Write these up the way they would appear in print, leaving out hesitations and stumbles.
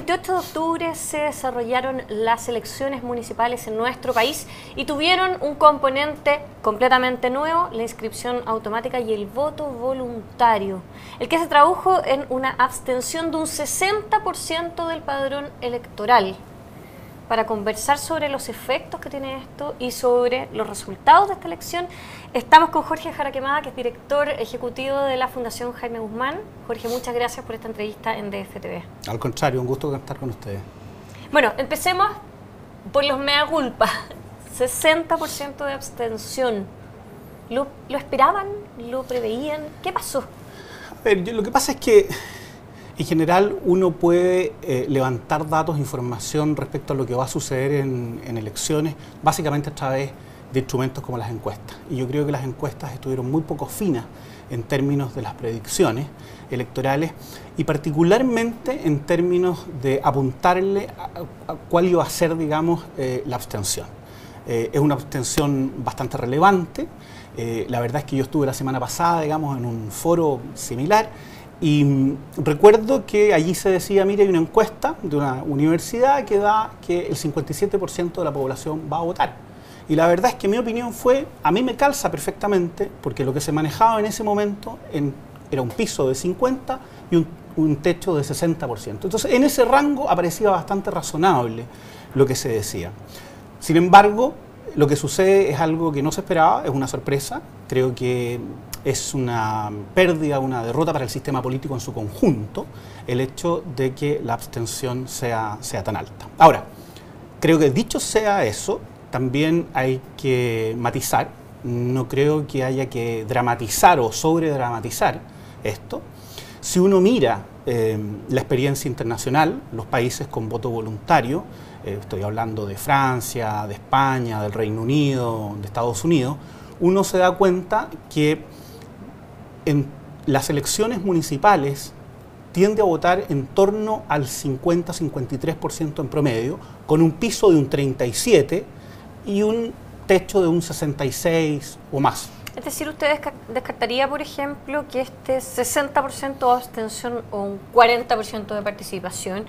28 de octubre se desarrollaron las elecciones municipales en nuestro país y tuvieron un componente completamente nuevo, la inscripción automática y el voto voluntario, el que se tradujo en una abstención de un 60% del padrón electoral. Para conversar sobre los efectos que tiene esto y sobre los resultados de esta elección, estamos con Jorge Jaraquemada, que es director ejecutivo de la Fundación Jaime Guzmán. Jorge, muchas gracias por esta entrevista en DF TV. Al contrario, un gusto estar con ustedes. Bueno, empecemos por los mea culpa. 60% de abstención. ¿Lo esperaban? ¿Lo preveían? ¿Qué pasó? A ver, lo que pasa es que en general uno puede levantar datos, información respecto a lo que va a suceder en elecciones, básicamente a través de instrumentos como las encuestas. Y yo creo que las encuestas estuvieron muy poco finas en términos de las predicciones electorales y particularmente en términos de apuntarle a cuál iba a ser, digamos, la abstención. Es una abstención bastante relevante. La verdad es que yo estuve la semana pasada, digamos, en un foro similar. Y recuerdo que allí se decía, mire, hay una encuesta de una universidad que da que el 57% de la población va a votar. Y la verdad es que mi opinión fue, a mí me calza perfectamente, porque lo que se manejaba en ese momento era un piso de 50% y un techo de 60%. Entonces, en ese rango aparecía bastante razonable lo que se decía. Sin embargo, lo que sucede es algo que no se esperaba, es una sorpresa. Creo que es una pérdida, una derrota para el sistema político en su conjunto, el hecho de que la abstención sea tan alta. Ahora, creo que dicho sea eso, también hay que matizar. No creo que haya que dramatizar o sobredramatizar esto. Si uno mira la experiencia internacional, los países con voto voluntario, estoy hablando de Francia, de España, del Reino Unido, de Estados Unidos, uno se da cuenta que en las elecciones municipales tiende a votar en torno al 50-53% en promedio, con un piso de un 37% y un techo de un 66% o más. Es decir, ¿usted descartaría, por ejemplo, que este 60% de abstención o un 40% de participación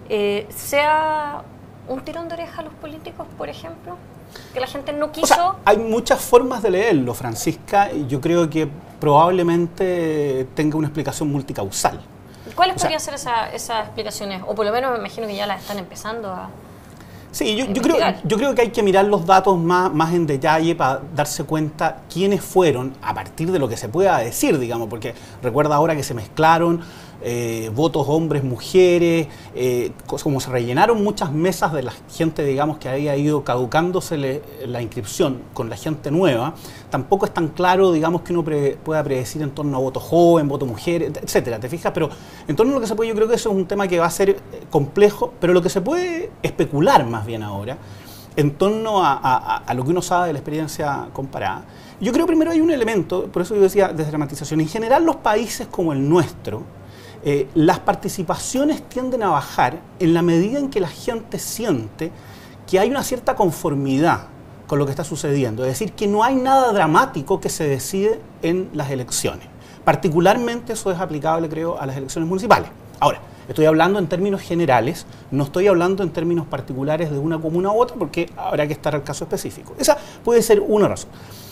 sea un tirón de oreja a los políticos, por ejemplo? Que la gente no quiso... O sea, hay muchas formas de leerlo, Francisca, y yo creo que probablemente tenga una explicación multicausal. ¿Cuáles podrían ser esas explicaciones? O por lo menos me imagino que ya las están empezando a... Sí, yo creo que hay que mirar los datos más en detalle para darse cuenta quiénes fueron, a partir de lo que se pueda decir, digamos, porque recuerda ahora que se mezclaron votos hombres, mujeres, como se rellenaron muchas mesas de la gente, digamos, que había ido caducándose la inscripción con la gente nueva, tampoco es tan claro, digamos, que uno pueda predecir en torno a voto joven, voto mujer, etcétera, ¿te fijas? Pero en torno a lo que se puede, yo creo que eso es un tema que va a ser complejo, pero lo que se puede especular más bien ahora, en torno a lo que uno sabe de la experiencia comparada. Yo creo primero hay un elemento, por eso yo decía desdramatización. En general los países como el nuestro, las participaciones tienden a bajar en la medida en que la gente siente que hay una cierta conformidad con lo que está sucediendo. Es decir, que no hay nada dramático que se decide en las elecciones. Particularmente eso es aplicable, creo, a las elecciones municipales. Ahora, estoy hablando en términos generales, no estoy hablando en términos particulares de una comuna u otra, porque habrá que estar al caso específico. Esa puede ser una razón.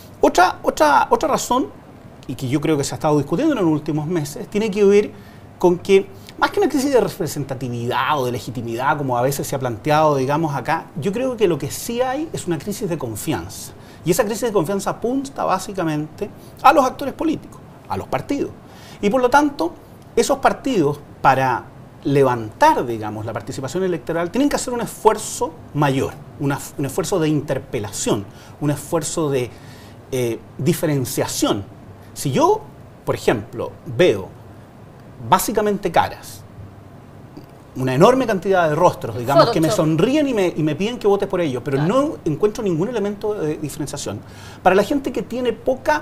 Otra razón, y que yo creo que se ha estado discutiendo en los últimos meses, tiene que ver con que, más que una crisis de representatividad o de legitimidad, como a veces se ha planteado, digamos, acá, yo creo que lo que sí hay es una crisis de confianza. Y esa crisis de confianza apunta básicamente a los actores políticos, a los partidos. Y por lo tanto, esos partidos, para levantar, digamos, la participación electoral, tienen que hacer un esfuerzo mayor, un esfuerzo de interpelación, un esfuerzo de diferenciación. Si yo, por ejemplo, veo básicamente caras, una enorme cantidad de rostros, digamos, que me sonríen y me piden que vote por ellos, pero no encuentro ningún elemento de diferenciación. Para la gente que tiene poca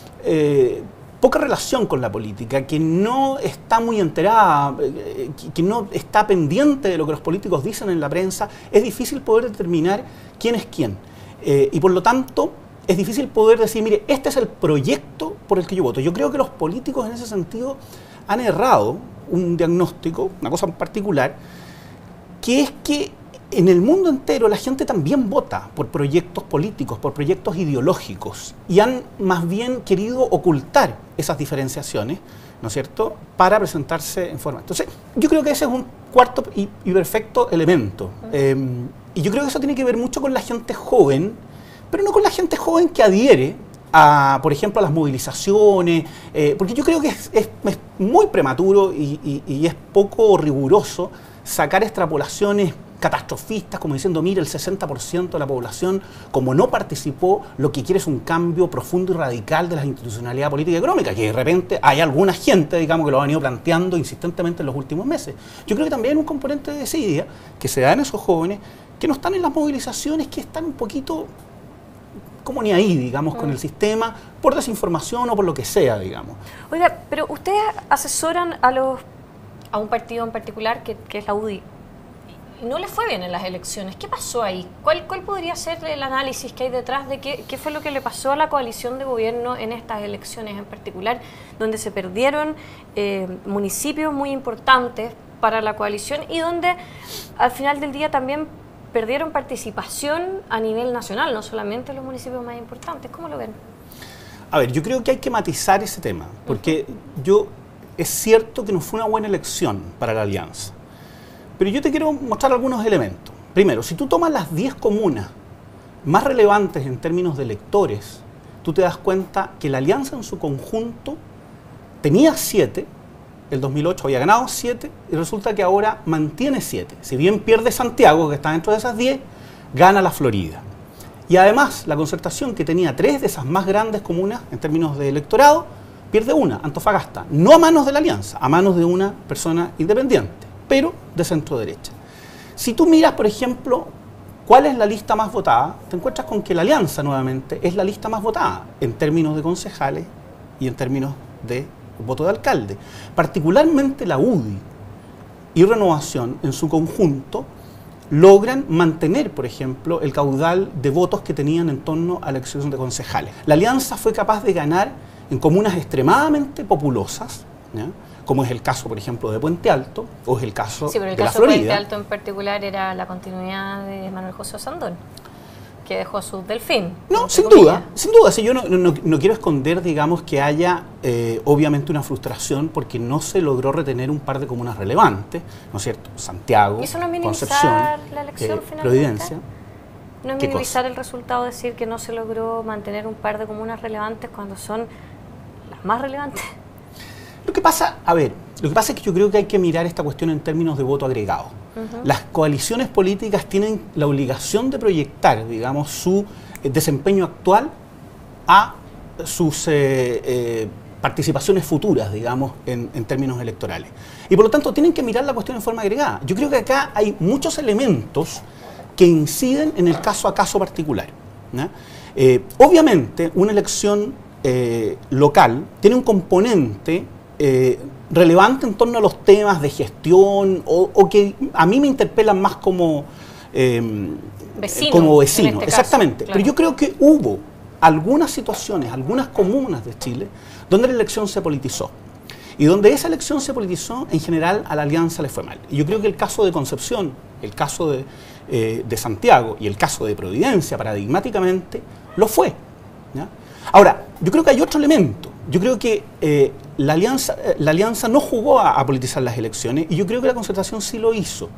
relación con la política, que no está muy enterada, que no está pendiente de lo que los políticos dicen en la prensa, es difícil poder determinar quién es quién. Y por lo tanto, es difícil poder decir, mire, este es el proyecto por el que yo voto. Yo creo que los políticos en ese sentido han errado un diagnóstico, una cosa en particular, que es que en el mundo entero la gente también vota por proyectos políticos, por proyectos ideológicos, y han más bien querido ocultar esas diferenciaciones, ¿no es cierto?, para presentarse en forma. Entonces, yo creo que ese es un cuarto y perfecto elemento. Y yo creo que eso tiene que ver mucho con la gente joven, pero no con la gente joven que adhiere a, por ejemplo, a las movilizaciones, porque yo creo que es muy prematuro y es poco riguroso sacar extrapolaciones catastrofistas, como diciendo, mire, el 60% de la población, como no participó, lo que quiere es un cambio profundo y radical de la institucionalidad política y económica, que de repente hay alguna gente, digamos, que lo han ido planteando insistentemente en los últimos meses. Yo creo que también hay un componente de desidia que se da en esos jóvenes que no están en las movilizaciones, que están un poquito como ni ahí, digamos, con el sistema, por desinformación o por lo que sea, digamos. Oiga, pero ustedes asesoran a un partido en particular, que es la UDI, y no le fue bien en las elecciones. ¿Qué pasó ahí? ¿Cuál podría ser el análisis que hay detrás de qué fue lo que le pasó a la coalición de gobierno en estas elecciones en particular, donde se perdieron municipios muy importantes para la coalición y donde al final del día también perdieron participación a nivel nacional, no solamente los municipios más importantes? ¿Cómo lo ven? A ver, yo creo que hay que matizar ese tema, porque es cierto que no fue una buena elección para la alianza. Pero yo te quiero mostrar algunos elementos. Primero, si tú tomas las 10 comunas más relevantes en términos de electores, tú te das cuenta que la alianza en su conjunto tenía 7, el 2008 había ganado 7, y resulta que ahora mantiene 7. Si bien pierde Santiago, que está dentro de esas 10, gana la Florida. Y además, la Concertación, que tenía 3 de esas más grandes comunas en términos de electorado, pierde una, Antofagasta, no a manos de la alianza, a manos de una persona independiente, pero de centro derecha. Si tú miras, por ejemplo, cuál es la lista más votada, te encuentras con que la alianza, nuevamente, es la lista más votada en términos de concejales y en términos de voto de alcalde. Particularmente la UDI y Renovación, en su conjunto, logran mantener, por ejemplo, el caudal de votos que tenían en torno a la elección de concejales. La alianza fue capaz de ganar en comunas extremadamente populosas, ¿ya?, como es el caso, por ejemplo, de Puente Alto, o es el caso de la Florida. Sí, pero el caso de Puente Alto en particular era la continuidad de Manuel José Osandón, que dejó su delfín. No, sin duda. Si yo no quiero esconder, digamos, que haya obviamente una frustración porque no se logró retener un par de comunas relevantes, ¿no es cierto? Santiago, ¿eso no es minimizar Concepción, la elección finalmente? Providencia. ¿No es minimizar el resultado, decir que no se logró mantener un par de comunas relevantes cuando son las más relevantes? Lo que pasa es que yo creo que hay que mirar esta cuestión en términos de voto agregado. Las coaliciones políticas tienen la obligación de proyectar, digamos, su desempeño actual a sus participaciones futuras, digamos, en términos electorales. Y por lo tanto tienen que mirar la cuestión en forma agregada. Yo creo que acá hay muchos elementos que inciden en el caso a caso particular, ¿no? Obviamente, una elección local tiene un componente relevante en torno a los temas de gestión o que a mí me interpelan más como vecino, exactamente. Caso, claro. Pero yo creo que hubo algunas situaciones, algunas comunas de Chile, donde la elección se politizó. Y donde esa elección se politizó, en general a la alianza le fue mal. Y yo creo que el caso de Concepción, el caso de Santiago y el caso de Providencia, paradigmáticamente, lo fue, ¿ya? Ahora, yo creo que hay otro elemento. Yo creo que la alianza no jugó a politizar las elecciones y yo creo que la Concertación sí lo hizo.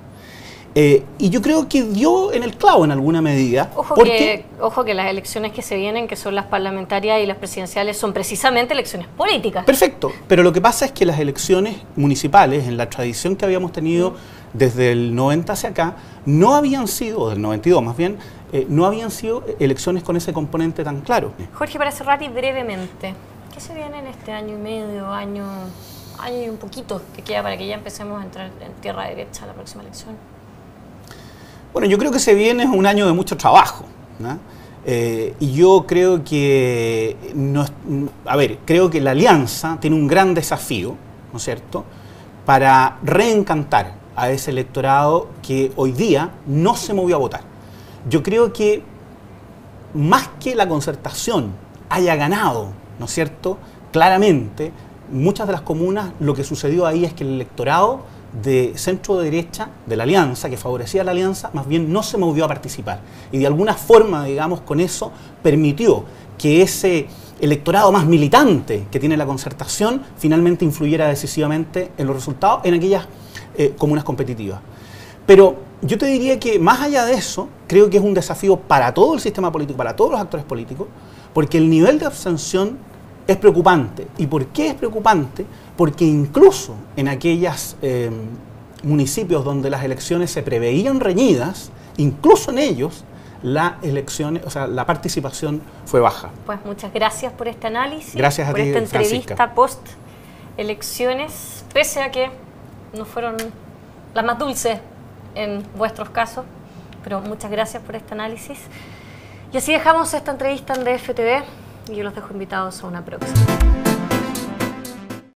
Y yo creo que dio en el clavo en alguna medida. Ojo que las elecciones que se vienen, que son las parlamentarias y las presidenciales, son precisamente elecciones políticas. Perfecto, pero lo que pasa es que las elecciones municipales, en la tradición que habíamos tenido desde el 90 hacia acá, no habían sido, del 92 más bien, no habían sido elecciones con ese componente tan claro. Jorge, para cerrar y brevemente, ¿qué se viene en este año y medio, año y un poquito que queda para que ya empecemos a entrar en tierra derecha la próxima elección? Bueno, yo creo que se viene un año de mucho trabajo, ¿no? Y yo creo que, creo que la alianza tiene un gran desafío, ¿no es cierto?, para reencantar a ese electorado que hoy día no se movió a votar. Yo creo que más que la Concertación haya ganado, ¿no es cierto?, claramente, muchas de las comunas, lo que sucedió ahí es que el electorado de centro-derecha, de la alianza, que favorecía a la alianza, más bien no se movió a participar. Y de alguna forma, digamos, con eso permitió que ese electorado más militante que tiene la concertación finalmente influyera decisivamente en los resultados en aquellas comunas competitivas. Pero yo te diría que más allá de eso, creo que es un desafío para todo el sistema político, para todos los actores políticos, porque el nivel de abstención es preocupante. ¿Y por qué es preocupante? Porque incluso en aquellos municipios donde las elecciones se preveían reñidas, incluso en ellos, la participación fue baja. Pues muchas gracias por este análisis, gracias a por ti, esta entrevista Francisca. post elecciones, pese a que no fueron las más dulces en vuestros casos, pero muchas gracias por este análisis. Y así dejamos esta entrevista en DF TV y yo los dejo invitados a una próxima.